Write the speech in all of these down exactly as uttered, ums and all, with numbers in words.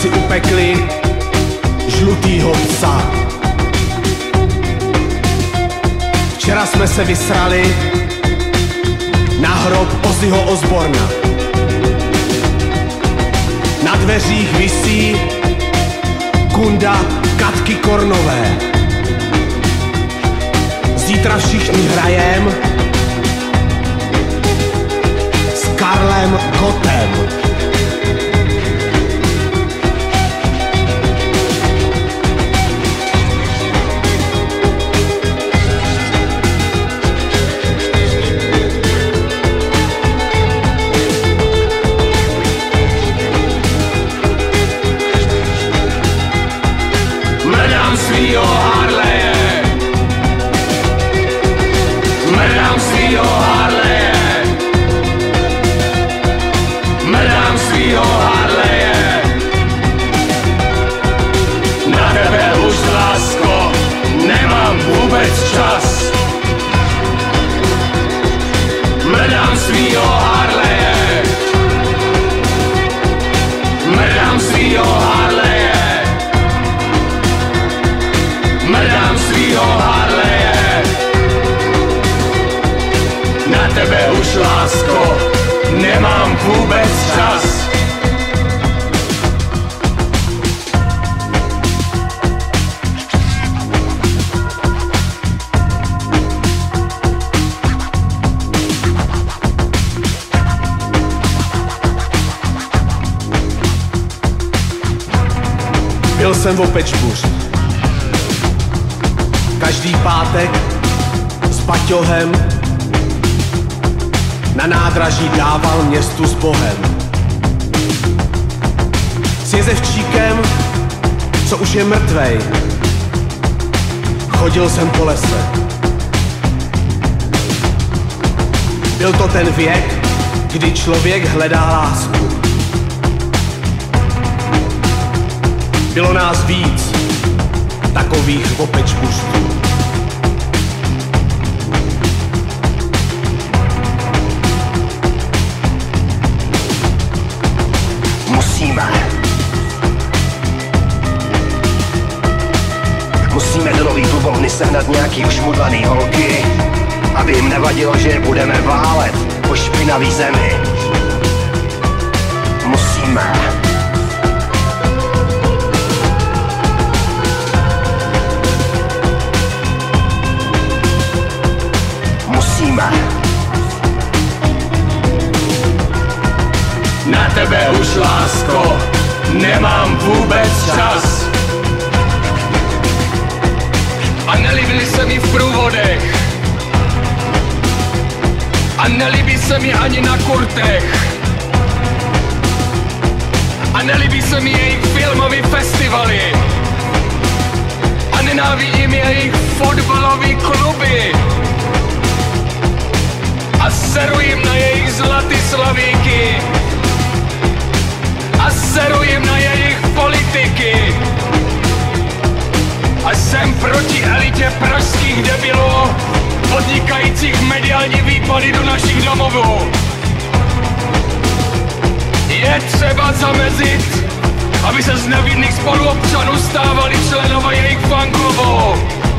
si upekli žlutýho psa. Včera jsme se vysrali na hrob Ozzyho Osborna. Na dveřích visí kunda Katky Kornové. Zítra všichni hrajem s Karlem Gottem. Mrdám svýho Harleje, mrdám svýho Harleje, mrdám svýho Harleje. Na tebe už, lásko, nemám vůbec čas. Mrdám svýho Harleje, mrdám svýho Harleje, mrdám svýho Harleje. Na tebe už, lásko, nemám vůbec čas. Byl jsem o Pečbuř. Každý pátek s baťohem na nádraží dával městu s Bohem. S jezevčíkem, co už je mrtvej, chodil jsem po lese. Byl to ten věk, kdy člověk hledá lásku. Bylo nás víc, takových o Pečbuřů. Musíme. Musíme do nový klubovny sehnat nějaký ušmudlaný holky, aby jim nevadilo, že je budeme válet po špinavý zemi. Musíme. Musíme. Na tebe už, lásko, nemám vůbec čas. A nelíbily se mi v průvodech. A nelíbí se mi ani na kurtech. A nelíbí se mi jejich filmový festivaly. A nenávidím jejich fotbalový kluby. A seru jim na jejich zlatý slavíky. A seru jim na jejich politiky. A jsem proti elitě pražských debilů, podnikajících mediální výpady do našich domovů. Je třeba zamezit, aby se z nevinných spoluobčanů stávali členové jejich fanklubů.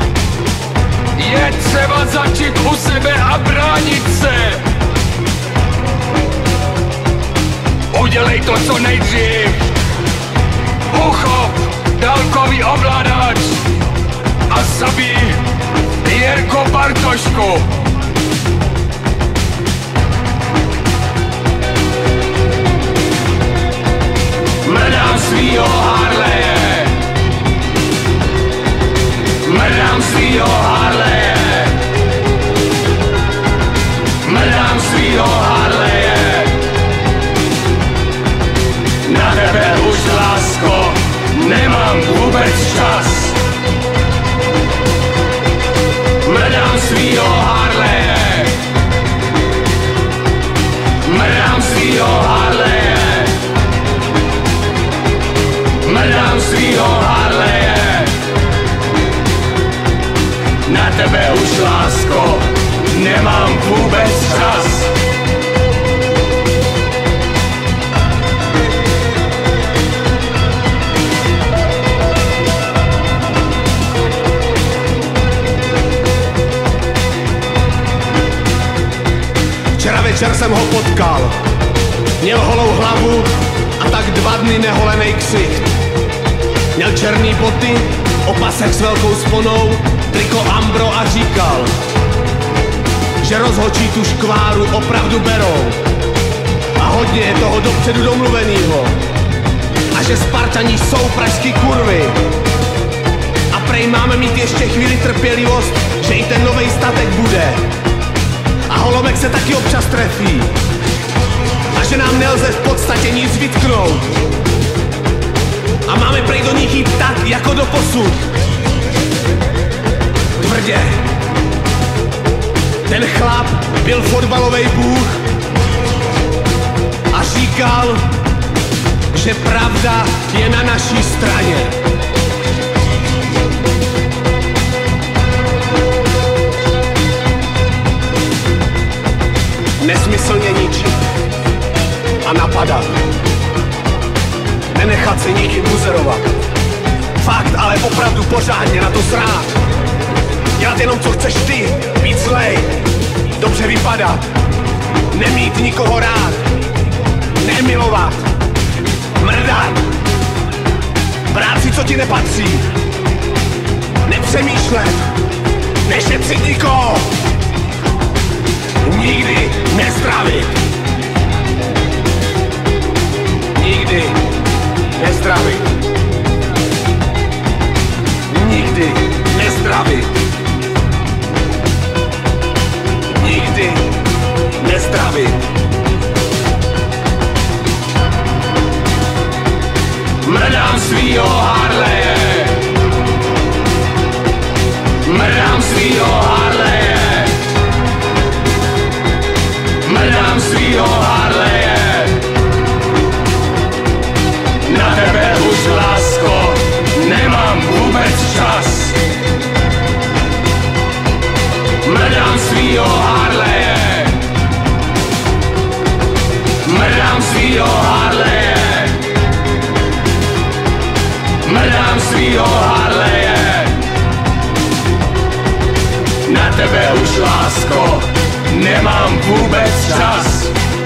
Je třeba začít u sebe a bránit se. Udělej to co nejdřív. Uchop dálkový ovladač a zabij Jirku Bartošku. Mrdám svýho Harleje, mrdám svýho Harleje, mrdám svýho Harleje. Na tebe už, lásko, nemám vůbec čas. Mrdám svýho Harleje, mrdám svýho Harleje, mrdám svýho Harleje. Na tebe už, lásko, nemám vůbec čas. jsem ho potkal. Měl holou hlavu a tak dva dny neholenej ksicht. Měl černý boty, opasek s velkou sponou, triko Ambro a říkal, že rozhočí tu škváru opravdu berou. A hodně je toho dopředu domluvenýho. A že Spartani jsou pražský kurvy. A prej máme mít ještě chvíli trpělivost, že i ten novej statek bude. A Holomek se taky občas trefí. A že nám nelze v podstatě nic vytknout. A máme prej do nich jít tak, jako do posud. Tvrdě. Ten chlap byl fotbalovej bůh a říkal, že pravda je na naší straně. Nesmyslně ničit a napadat. Nenechat se nikým buzerovat. Fakt, ale opravdu pořádně na to srát. Dělat jenom co chceš ty, být zlej, dobře vypadat, nemít nikoho rád, nemilovat, mrdat, brát si co ti nepatří, nepřemýšlet, nešetřit nikoho, nikdy nezdravit, nikdy nezdravit, nikdy nezdravit, nikdy nezdravit. Mrdám svýho Harleje, mrdám svýho Harleje, mrdám svýho Harleje. Na tebe už, lásko, nemám vůbec čas. Mrdám svýho Harleje, mrdám svýho Harleje, mrdám svýho Harleje. Na tebe už, lásko, nemám vůbec čas.